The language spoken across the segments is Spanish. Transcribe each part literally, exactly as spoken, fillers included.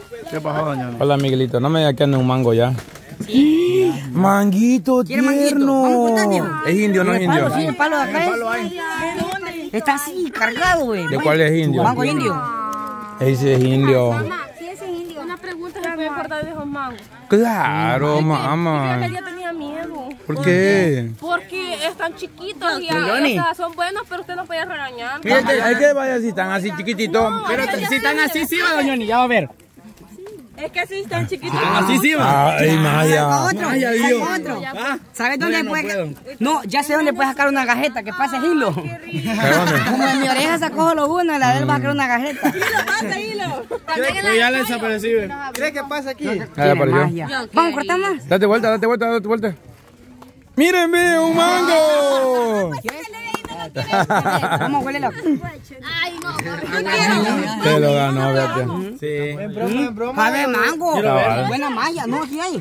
¿Qué pasó, doña? Hola, Miguelito. No me digas que anda un mango ya. Sí. Manguito tierno. Es indio, no es indio. Sí, el palo de acá. Está así, cargado, güey. ¿De cuál es indio? Mango indio. Ese es indio. Mamá, si ese es indio. Una pregunta, ¿se puede cortar de esos mangos? Claro, mamá. Yo tenía miedo. ¿Por qué? Porque están chiquitos y o sea, son buenos, pero usted no puede regañar. Fíjate, hay que vaya si están así chiquititos. Pero si están así, sí va, doña Ni, ya va a ver. Es que sí están chiquitos. Así sí va. Ay, Maya. Otro, otro. ¿Sabes dónde puedes? No, ya sé dónde puedes sacar una gajeta, que pase hilo. Como en mi oreja sacó solo una, la de él va a sacar una gajeta. Hilo, pasa hilo. Pero ya le desaparecí. ¿Crees que pasa aquí? Ya apareció. Vamos, cortar más. Date vuelta, date vuelta, date vuelta. ¡Mírenme, un mango! Vamos, huele la... Ay, no. Se lo ganó, fíjate. Sí. Buen broma, buen broma. A ver, mango. Quiero ver. Buena malla, no, aquí hay.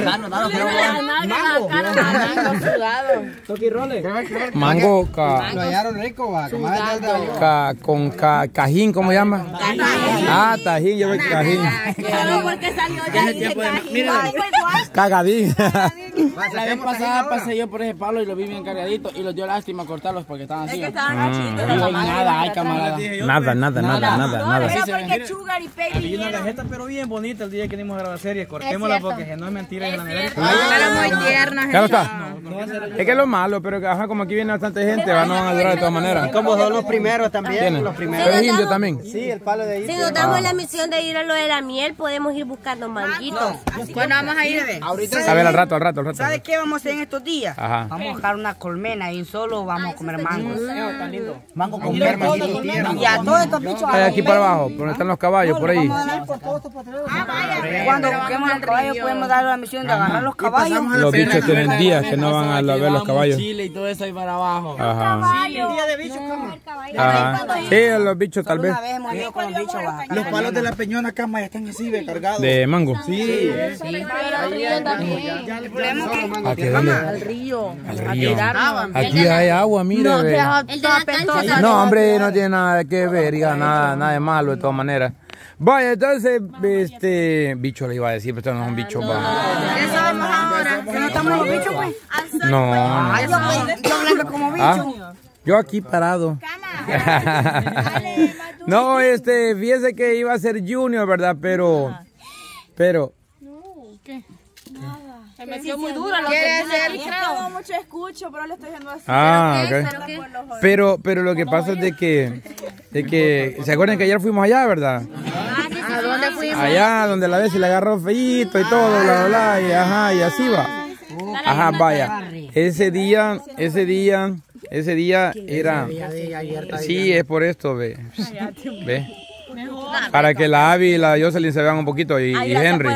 Mango ca, Lo hallaron rico, va. ca, con ca, cajín, ¿cómo se llama? Ah, tajín, yo veo cajín. Solo porque salió ya y se Cagadín. La vez pasada pasé yo por ese palo y lo vi bien cargadito y los dio lástima cortarlos porque estaban así. Es que estaban achitos. No, nada, ay, camarada. Nada, nada, nada, nada, nada. Era porque Sugar y Peggy Y una vinieron. cajeta pero bien bonita el día que vinimos a grabar serie. Cortémosla porque no es mentira. Es cierto. Era muy tierna. ¿Ya lo está? Es que es lo malo, pero que, ajá, como aquí viene bastante gente, van, no van a durar de todas maneras. Como son los primeros también. ¿Tienen? Los primeros. Pero es indio también. Sí, el palo de ahí. Si nos damos la misión de ir a lo de la miel, podemos ir buscando manguitos. Bueno, vamos a ir. A ver, al rato, al rato, al rato. ¿Sabes qué vamos a hacer en estos días? Ajá. Vamos a buscar una colmena y solo vamos a comer mangos. Mango con perma. Y a todos estos bichos. Hay aquí para abajo, por donde están los caballos, por ahí. Cuando busquemos los caballos podemos dar la misión de agarrar los caballos. Los bichos tienen días que no van a ver los caballos. Chile y todo eso ahí para abajo. Ajá. Día de bichos, ¿cómo? Ajá. Sí, los bichos tal vez. Una vez hemos ido con los bichos. va. Los palos de la peñona cama ya están así de cargados. De mango. Sí. ¿Aquí dónde? Al río. Al río. Aquí hay agua, mire. ve. El de la cancha. No, hombre, no tiene nada que ver, hija, nada, nada de malo de todas maneras. Vaya, entonces, este, bicho le iba a decir, pero esto no es un bicho, va. ¿Qué sabemos ahora? ¿Que no estamos los bichos, pues? No, no, Ay, yo, yo hablando como bicho. Ah, yo aquí parado. No, este, fíjese que iba a ser Junior, ¿verdad? Pero, pero, Se metió muy duro. ¿Quiere ser? Tengo mucho escucho, pero le estoy diciendo así. ah, ok. Pero, pero lo que pasa es de que, de que, ¿se acuerdan que ayer fuimos allá, verdad? ¿A dónde fuimos? Allá donde la vez se le agarró feíto y todo, bla, bla, bla, y ajá, y así va. Ajá, vaya. Ese día, ese día, ese día era, sí, es por esto, ve, ve. Para que la Abby y la Jocelyn se vean un poquito y, y Henry.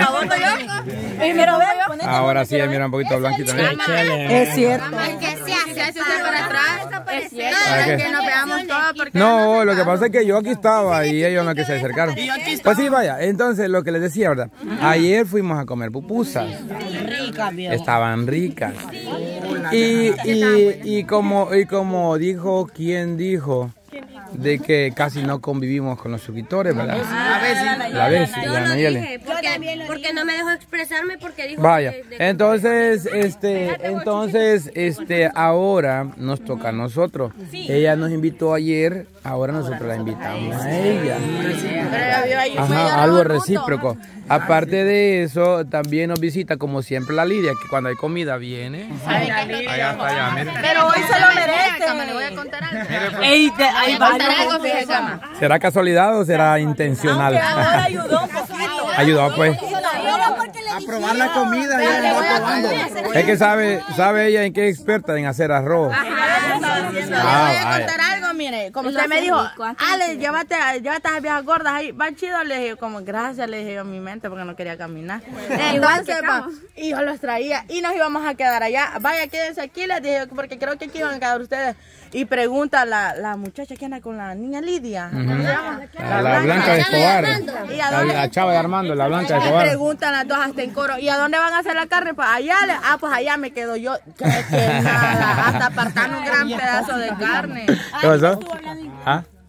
Ahora sí, mira un poquito blanquito. Es cierto. Que se hace, hace para atrás. Es cierto. ¿Para qué? Que nos veamos todos porque... No, lo que pasa es que yo aquí estaba y ellos no que se acercaron. Pues sí, vaya. Entonces, lo que les decía, ¿verdad? Ayer fuimos a comer pupusas. Estaban ricas. Y, y, y, como, y como dijo, ¿quién dijo? De que casi no convivimos con los suscriptores, ¿verdad? A ver, sí. La vez, Yo la lo Nayeli. dije, porque, porque no me dejó expresarme porque dijo... Vaya, que- de- entonces, este, entonces, este, ahora nos toca a nosotros. Ella nos invitó ayer, ahora nosotros la invitamos a ella. Ajá, algo recíproco. Aparte de eso, también nos visita como siempre la Lidia, que cuando hay comida viene. Allá está, allá, mire. Pero hoy se lo merece. Le voy a contar algo. Ey, te- ahí va. ¿Será casualidad o será intencional? Ahora ayudó un poquito. Ayudó, pues. A probar la comida y él va probando. Es que sabe, sabe ella en qué es experta en hacer arroz. Le voy a contar algo, mire, como usted me dijo, Ale, llévate, llévate a esas viejas gordas ahí, va chido, le dije, como gracias, le dije yo a mi mente porque no quería caminar. Entonces, va, y yo los traía y nos íbamos a quedar allá. Vaya, quédense aquí, les dije, porque creo que aquí van a quedar ustedes. Y pregunta la, la muchacha que anda con la niña Lidia. ¿Cómo se llama? La, la Blanca de Escobar. ¿Y a La, dónde? la chava de Armando, la Blanca de Me Escobar. preguntan las dos hasta en coro, ¿y a dónde van a hacer la carne? Pues allá, le- ah, pues allá me quedo yo, que, que nada, hasta apartar un gran pedazo de carne. ¿Qué pasó? ¿Ah?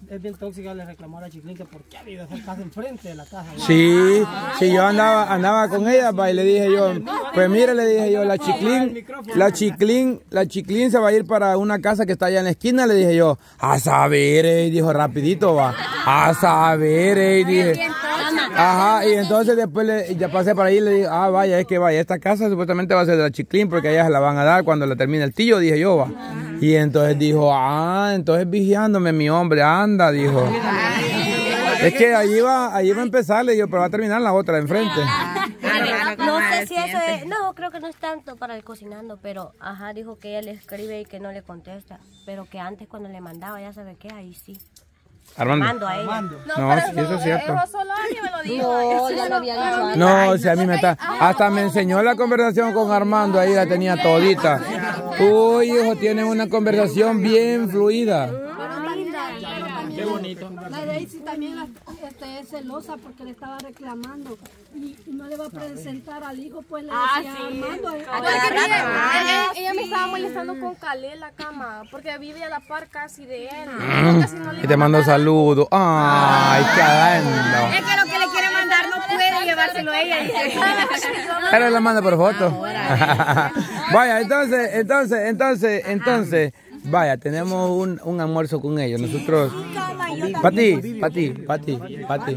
es bien tóxica, le reclamó a la Chiclín que por qué ha habido esa casa enfrente de la casa. Sí, sí, yo andaba, andaba con ella, pa, y le dije yo, pues mire, le dije yo, la Chiclín, la Chiclín, la Chiclín se va a ir para una casa que está allá en la esquina, le dije yo, a saber, eh, dijo rapidito, va, a saber, eh, dije, ajá, y entonces después le, ya pasé por ahí y le dije, ah, vaya, es que vaya, esta casa supuestamente va a ser de la Chiclín porque a ella se la van a dar cuando la termine el tío, dije yo, va. Y entonces dijo, ah, entonces vigiándome mi hombre, anda, dijo. Es que allí va, allí va a empezar, le digo, pero va a terminar la otra de enfrente. No sé si eso es, no, creo que no es tanto para el cocinando, pero ajá, dijo que ella le escribe y que no le contesta, pero que antes cuando le mandaba, ya sabe qué, ahí sí. Armando. A ella. No, no sí, eso es cierto. Eso solo a mí me lo dijo. No, ya lo había dicho antes. No, o sea, a mí me está, hasta me enseñó la conversación con Armando, ahí la tenía todita. Uy, hijo, tienen una conversación bien fluida. Qué bonito. La Daisy también este, es celosa porque le estaba reclamando y, y no le va a presentar al hijo, pues le Ah, decía sí. Armando. Ella, ella me estaba molestando con Calé en la cama porque vive a la par casi de él. Mm, Casi no le y te mando saludos. Ay, qué lindo. Es que lo que le quiere mandar no puede llevárselo ella. Pero la manda por foto. Vaya, entonces, entonces, entonces, entonces, vaya, tenemos un, un almuerzo con ellos. Nosotros, Pati, Pati, Pati, Pati.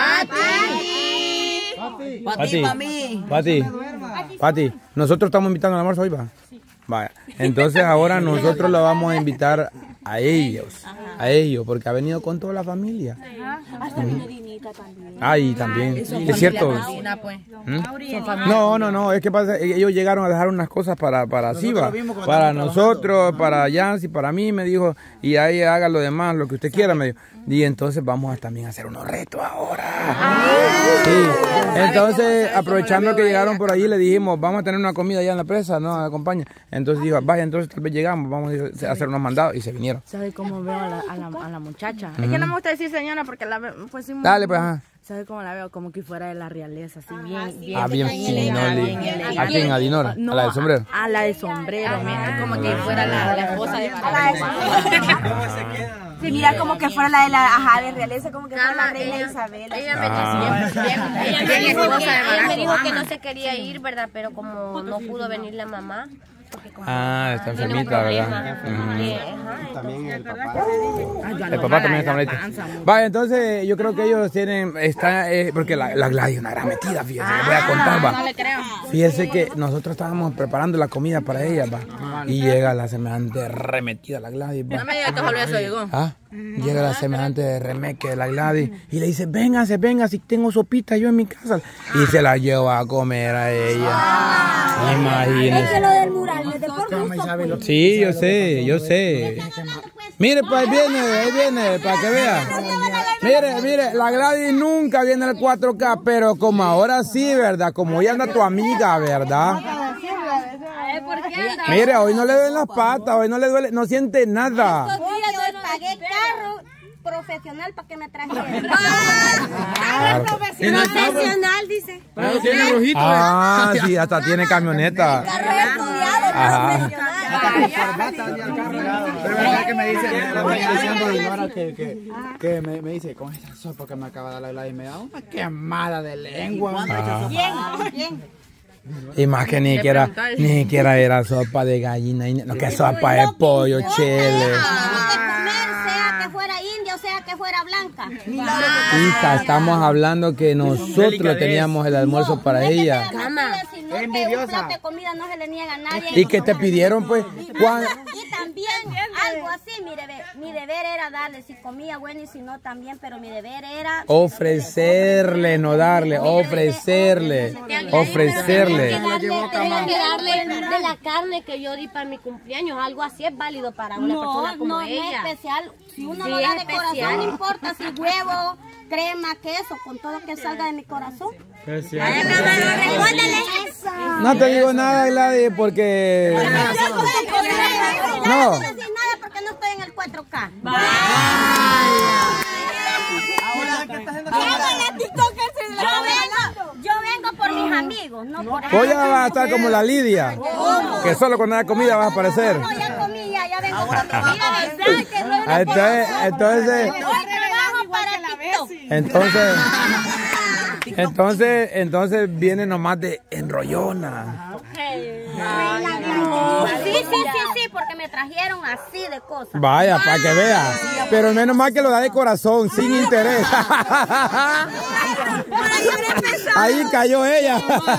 Pati, Pati, Pati, nosotros estamos invitando al almuerzo hoy, va. Vaya, entonces ahora nosotros lo vamos a invitar a ellos, a ellos, porque ha venido con toda la familia. Hasta mi Rinita también. Ay, también, es cierto. ¿Mm? No, no, no, es que pasa, ellos llegaron a dejar unas cosas para, para Siva, para nosotros, para Yancy, para mí, me dijo, y ahí haga lo demás, lo que usted quiera, me dijo. Y entonces vamos a también a hacer unos retos ahora. Sí. Entonces, aprovechando que llegaron por allí, le dijimos, vamos a tener una comida allá en la presa, ¿no? Acompaña. Entonces dijo, vaya, entonces tal vez llegamos, vamos a hacer unos mandados, y se vinieron. ¿Sabe cómo veo a la, a la, a la muchacha? Es que no me gusta decir señora porque la veo, pues sí. Dale, pues, ajá. ¿Sabe cómo la veo? Como que fuera de la realeza, así bien, bien. Ah, bien finoli. ¿A quién? ¿A Dinora? No, ¿A la del sombrero? A la de sombrero, mira, como que fuera la, la esposa de Sí, mira como que fuera la de la ajá de realeza, como que fuera la reina Isabel. Ella me Ah. dijo Ella me dijo que, ella me dijo que no se quería ir, ¿verdad? Pero como no pudo venir la mamá. Porque como Ah, está tiene un enfermita, problema, ¿verdad? que, ajá, También el papá. El papá también está malito. Vaya, entonces yo creo que ellos tienen, está, eh, porque la, la Gladys es una gran metida, fíjese, les voy a contar, va. No le creo. Fíjese que nosotros estábamos preparando la comida para ella, va. Y llega la semejante remetida la Gladys, va. No me digas que solo eso llegó. Ah, llega la semejante remeque de la Gladys y le dice, véngase, véngase, tengo sopita yo en mi casa. Y se la lleva a comer a ella. Imagínese. es que lo del mural es de por gusto. Sí, yo sé, yo sé. Mire, pues ahí viene, ahí viene, para que vea. Mire, mire, la Gladys nunca viene al cuatro K, pero como ahora sí, ¿verdad? Como hoy anda tu amiga, ¿verdad? Mire, hoy no le duelen las patas, hoy no le duele, no siente nada. Yo pagué carro profesional para que me trajeran. Claro. Profesional, dice. Pero tiene rojito. Ah, sí, hasta tiene camioneta. Carro estudiado, Ajá. Pero es verdad que me dice, me está diciendo Dinora que, que, que me, me dice, con esta sopa que me acaba de dar la Gladys, me da una quemada de lengua. Bien, bien. Y más que ni siquiera, ni siquiera era sopa de gallina, y no, que sopa de pollo, chile. Sea que fuera india o sea que fuera blanca. Hija, estamos hablando que nosotros teníamos el almuerzo para ella. Es envidiosa. De comida no se le niega a nadie. Y que te pidieron, pues, cuando... Y también algo así, mi deber, mi deber era darle, si comía bueno y si no también, pero mi deber era... Ofrecerle, no darle, ofrecerle, ofrecerle. Tengo que darle de la carne que yo di para mi cumpleaños, algo así es válido para una persona como ella. No, no es especial, si uno lo da de corazón, no importa si huevo, crema, queso, con todo que salga de mi corazón. No te digo nada, Gladys, porque... No. No decir nada porque no estoy en el cuatro K. Yo vengo por mis amigos, no por... Hoy ya vas a estar como la Lidia, que solo con la comida vas a aparecer. No, ya comí, ya, ya vengo por mi comida. Entonces, entonces Entonces, entonces, entonces viene nomás de enrollona. Sí, sí, sí, sí, porque me trajeron así de cosas. Vaya, para que vea. Pero menos mal que lo da de corazón, sin interés. Ahí cayó ella.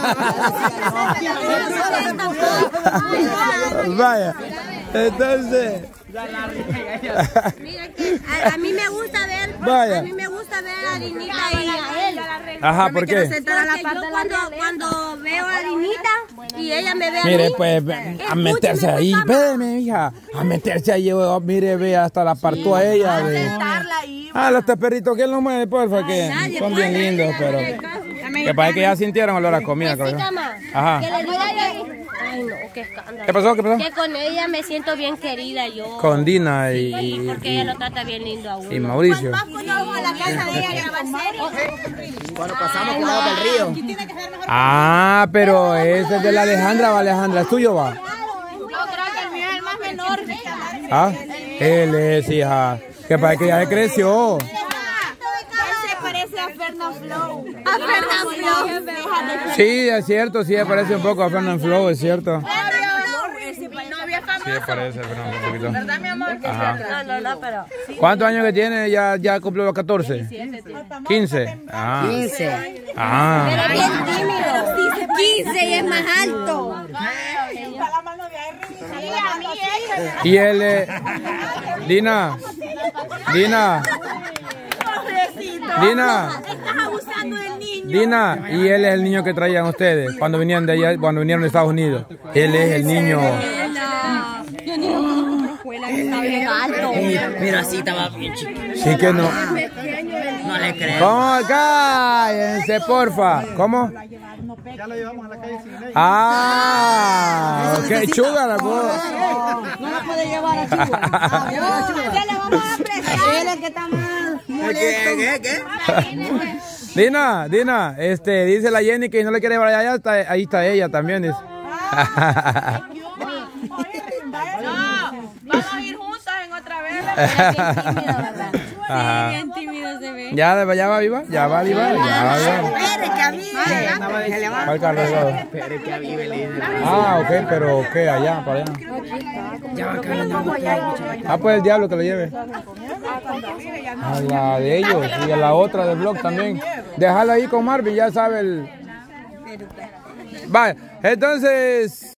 Vaya. Entonces. Mira que a, a mí me gusta ver, Vaya. a mí me gusta ver a Dinita y a él. Ajá, ¿por qué? Porque yo cuando, cuando veo a Dinita y ella me ve a Mire, mí, pues, a meterse ahí, espérame, hija, a meterse ahí, oh, mire, ve, hasta la apartó a ella. Ve. Ah, los perritos, ¿quién los mueve, porfa? Que son bien lindos, pero que parece que ya sintieron olor a comida. pues sí, cama, Ajá. que le digo ahí. Ay, no, qué escándalo. ¿Qué pasó? ¿Qué pasó? Que con ella me siento bien querida yo. Con Dina y, Sí, y, porque ella lo trata bien lindo a uno. y Mauricio. Cuando vamos a la casa de ella a grabar series. Cuando pasamos por lado del río. Ah, pero ese es de la Alejandra, va Alejandra, ¿es tuyo, va? Yo creo que el mío es el más menor. Ah, él es, hija, que parece que ya se creció. Él se parece a Fernand Flow. A Fernand Flow. Sí, es cierto, sí, parece un poco a Fernand Flow, es cierto. Sí, parece a Fernand Flow un poquito. ¿Verdad, mi amor? Ajá. No, no, no, pero... ¿Cuántos años que tiene? ¿Ya, ya cumplió los catorce? quince. Ah. quince. Ah. Pero bien tímido. quince y es más alto. Y él, eh, Dina, Dina, Dina, Estás abusando del niño. Dina, y él es el niño que traían ustedes cuando venían de allá, cuando vinieron de Estados Unidos. Él es el niño. Pero así estaba bien chiquito. Sí que no. No le creo. ¿Cómo? Cállense, porfa. ¿Cómo? Ya lo llevamos a la calle sin ley. Ah, ok, chuga la cosa. No la puede llevar a Chihuahua. ¿Qué le vamos a prestar? Él es que está mal. ¿Qué? ¿Qué? ¿Qué? Dina, Dina, este, dice la Jenny que no le quiere llevar allá, está, ahí está ella también, dice. Vamos a ir juntas en otra vez. Ajá. Bien tímido se ve. Ya, ya va viva, ya va viva, ya va viva. Espere, que a mí me... ¿Cuál carro es eso? Ah, ok, pero ¿qué? Allá, para allá. Ah, pues el diablo que lo lleve. A la de ellos y a la otra del blog también. Déjala ahí con Marvin, ya sabe el... Vale, entonces...